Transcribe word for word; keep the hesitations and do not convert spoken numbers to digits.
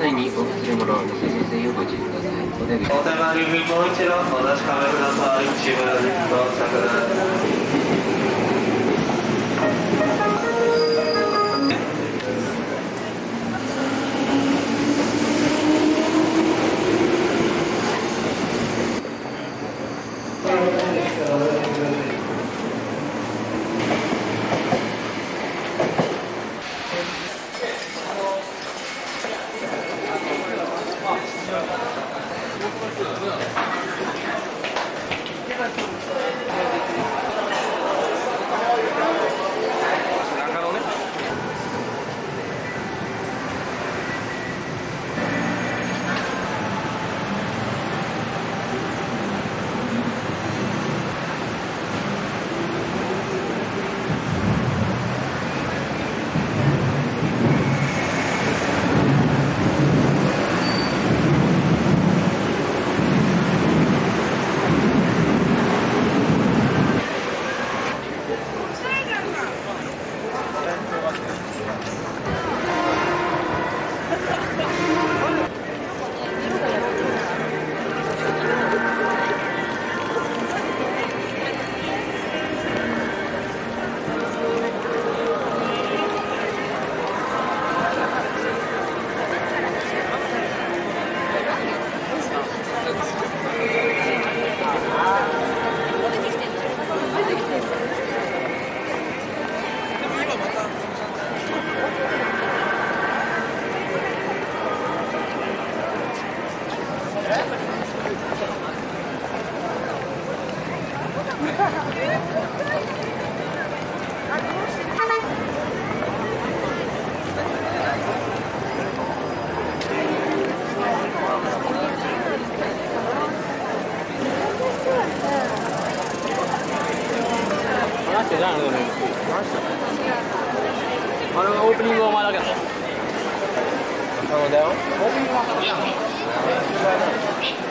際にお忘れ物、忘れ物全員をご注意ください。お手口。 お手前にもう一度お確かめください。志村陸と桜。 あれはオープニングはお前だけだろ。 そうだよ。オープニングは